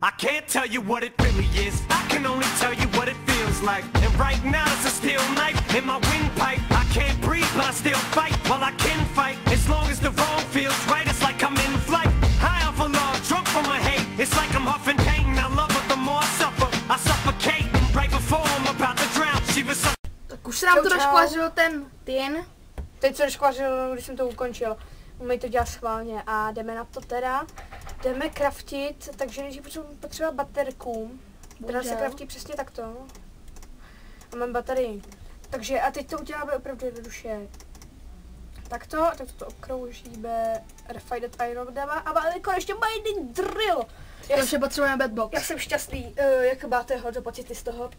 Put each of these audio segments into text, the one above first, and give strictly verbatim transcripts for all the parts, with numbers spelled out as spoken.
I can't tell you what it really is. I can only tell you what it feels like. And right now it's a steel knife in my windpipe. I can't breathe, but I still fight. Well, I can fight as long as the wrong feels right. It's like I'm in flight, high off of love, drunk from my hate. It's like I'm huffing pain. I love her the more I suffer. I suffocate right before I'm about to drown. She was so... Tak už se nám to rozkvařil ten tin. Teď se rozkvařil, když jsem to ukončil. Umej to dělat schválně a jdeme na to teda. Jdeme craftit, takže nejdřív potřeba baterku, která se craftí přesně takto. A mám baterii. Takže a teď to uděláme opravdu jednoduše. Takto, tak to okroužíme, refined iron dáme a máme konečně mining drill. Já se potřebujeme bedbox. Já jsem šťastný, uh, jak máte hodně pocity z toho.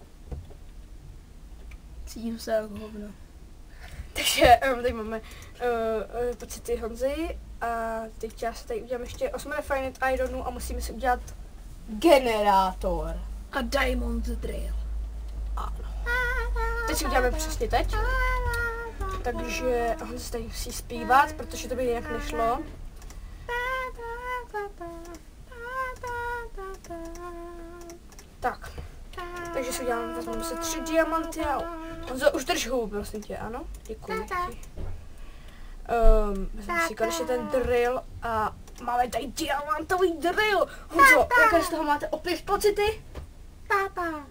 Cítím se jako hovno. Takže um, tady máme uh, uh, pocity Honzy a teď já se tady udělám ještě osm refined ironů a musíme si udělat generátor. A diamond drill. Ano. Teď si uděláme přesně teď. Takže Honza tady musí zpívat, protože to by jinak nešlo. Tak. Takže si uděláme, vezmeme se tři diamanty a Honzo, už drž hubu, prosím tě, ano? Děkuji ti. Um, vezmeme si konečně ten drill a máme tady diamantový drill. Honzo, jaké z toho máte opět pocity? Papa.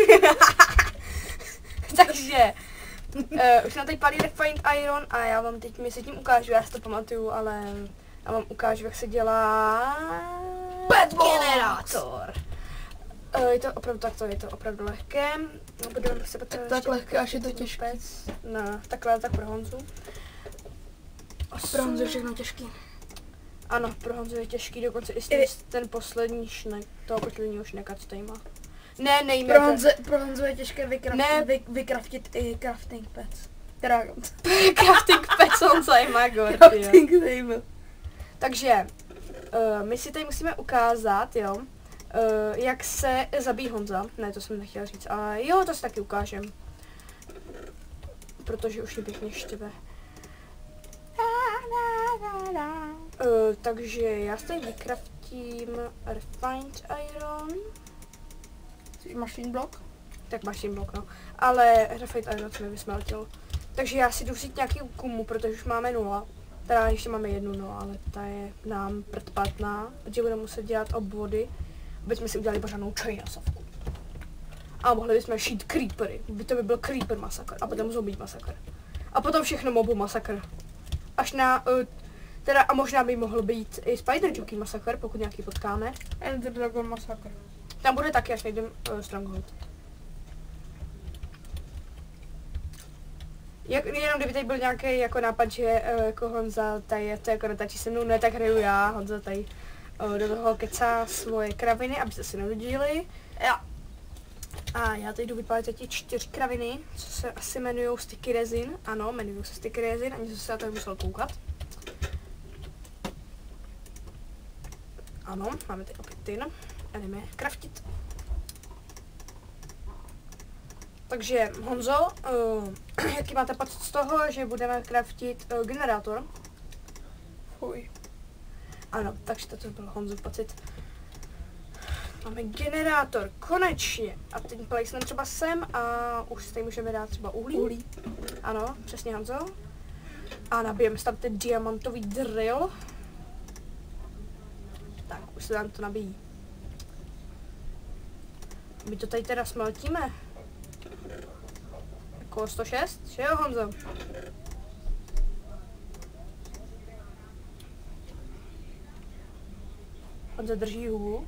Takže, uh, už nám tady pálí refined iron a já vám teď mezi tím ukážu, já si to pamatuju, ale já vám ukážu, jak se dělá generátor. Uh, je to opravdu takto, je to opravdu lehké. Budeme se tak, tak lehké, až je to těžké. No, takhle, tak pro Honzu. Pro Honzu je všechno těžký. Ano, pro Honzu je těžký, dokonce i ten, ten poslední šnek, toho posledního šneka, co tady má. Ne, nejme. Pro Honzu, pro Honzu je těžké vykraftit, ne. vy, vykraftit i crafting pets. Teda, crafting pets Honza je magor. Crafting table. Takže, uh, my si tady musíme ukázat, jo. Uh, jak se zabíjí Honza. Ne, to jsem nechtěla říct, ale jo, to si taky ukážem. Protože už mě pěkně štěve. Uh, takže já si tady vykraftím refined iron. Machine block? Tak machine block, no. Ale refined iron se mi vysmeltil. Takže já si jdu vzít nějaký kumu, protože už máme nula. Teda ještě máme jednu, no, ale ta je nám prdpatná, protože budeme muset dělat obvody. Aby jsme si udělali pořádnou čajnasovku. A mohli bychom šít creepery. By to by byl creeper masakr. A potom zombie masakr. A potom všechno mobu masakr. Až na... Uh, teda a možná by mohl být i Spider Jockey masakr, pokud nějaký potkáme. Ender Dragon masakr. Tam bude taky, až najdem uh, Stronghold. Jak, jenom kdyby tady byl nějaký jako nápad, že uh, jako Honza tady to jako netačí se mnou, ne, tak hraju já, Honza tady uh, do toho kecá svoje kraviny, abyste si nenudili. Já. A já tady jdu vypálit teď čtyři kraviny, co se asi jmenují sticky resin. Ano, jmenují se sticky resin, ani jsem se na to musel koukat. Ano, máme tady opět tin a jdeme craftit. Takže Honzo, uh, jaký máte pocit z toho, že budeme craftit uh, generátor? Fuj. Ano, takže to byl Honzův pocit. Máme generátor, konečně. A ten placeneme třeba sem a už si tady můžeme dát třeba uhlí. Uhlí. Ano, přesně Honzo. A nabijeme tam ten diamantový drill. Tak, už se nám to nabíjí. My to tady teda smeltíme. Jako sto šest, že jo Honzo? Honza drží hubu.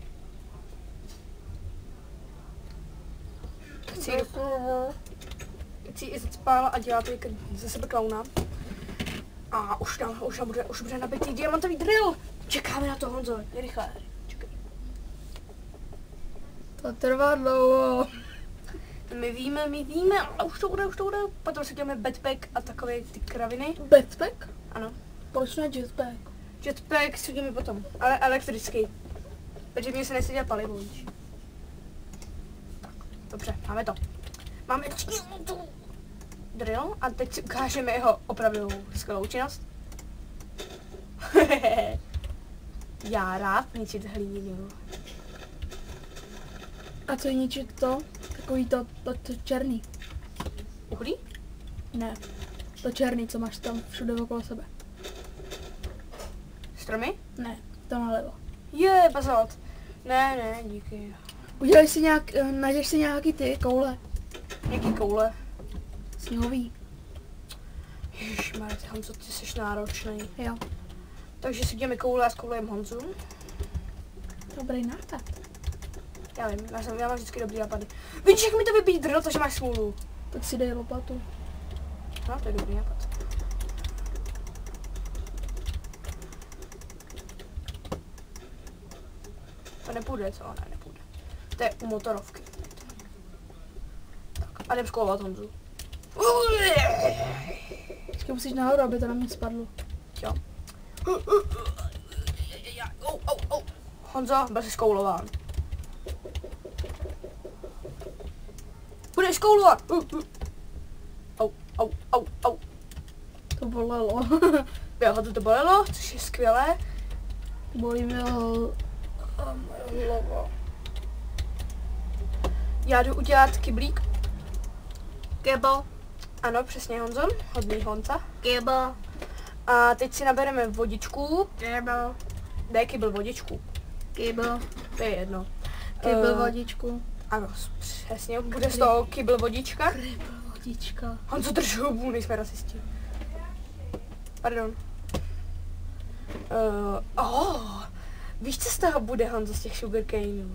Chci Chci i zacpála a dělá to ze sebe klauna. A už nám, už nám bude, už bude nabitý diamantový drill. Čekáme na to, Honzo, je rychle. Čekaj. To trvá dlouho. My víme, my víme, ale už to bude, už to bude. Potom si děláme bedpack a takové ty kraviny. Bedpack? Ano. Proč ne jetpack? Jetpack si uděláme potom, ale elektrický. Takže mě se nesmí dělat palivo, víš. Tak, dobře, máme to. Máme tu drill a teď si ukážeme jeho opravdu skvělou činnost. Já rád ničit hlínu. A co je ničit to? Takový to, to, to černý. Uhlí? Ne. To černý, co máš tam všude okolo sebe. Stromy? Ne, to nalevo. Je, bazalt. Ne, ne, díky. Udělej si nějak, eh, najdeš si nějaký ty koule. Jaký koule? Sněhový. Ježišmarja, ty Honzo, ty jsi náročný. Jo. Takže si děláme koule a zkoulejem Honzu. Dobrý nápad. Já vím, já, jsem, já mám vždycky dobrý nápady. Vidíš, jak mi to vybíjí drno, takže máš smůlu. Tak si dej lopatu. No, to je dobrý nápad. To nepůjde, co? Ne, nepůjde. To je u motorovky. Tak, a jdem zkoulovat Honzu. Počkej, musíš nahoru, aby to na mě spadlo. Jo. Au, au, au. Honzo, byl jsi skoulován. Budeš skoulovat. Au, au, au, au. To bolelo. Jo, to to bolelo, což je skvělé. Bolí mě ho... a moje hlava. Já jdu udělat kyblík. Kebo. Ano, přesně Honzo, hodný Honza. Kebo. A teď si nabereme vodičku. Kebo. Dej kybl vodičku. Kebo. To je jedno. Kebo Eh, vodičku. Ano, přesně, bude z toho kybl vodička. Kebo vodička. Honzo, drž hubu, nejsme rasisti. Pardon. Uh, oh, víš, co z toho bude, Honzo, z těch sugarcaneů?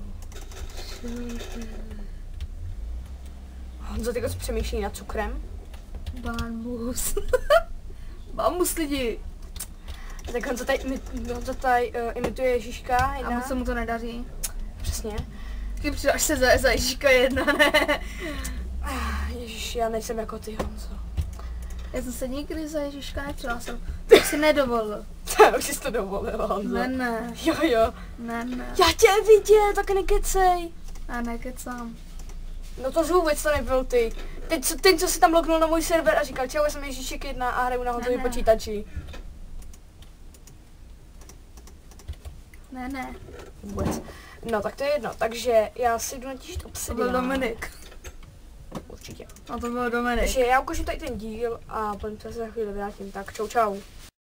Honzo, ty přemýšlí nad cukrem. Bambus. Bambus lidi. Tak Honzo tady, imi- Honzo tady uh, imituje Ježíška A jedna. moc se mu to nedaří. Přesně. Ty přidáš se za, za Ježíška jedna, ne? Ah, Ježíš, já nejsem jako ty, Honzo. Já jsem se nikdy za Ježíška nepřihlásil. To si nedovolil. Už jsi to dovolil, Honzo. Ne, ne. Jo, jo. Ne, ne. Já tě viděl, tak nekecej. A nekecám. No to vůbec to nebyl ty. Ten, co, ten, co si tam lognul na můj server a říkal, čau, já jsem Ježíšek jedna a hraju na Honzově Ne, ne. počítači. Ne, ne. Vůbec. No tak to je jedno, takže já si jdu natížit To byl obsidian. Dominik. Určitě. A to byl Dominik. Takže já ukážu tady ten díl a potom se za chvíli vrátím. Tak čau čau.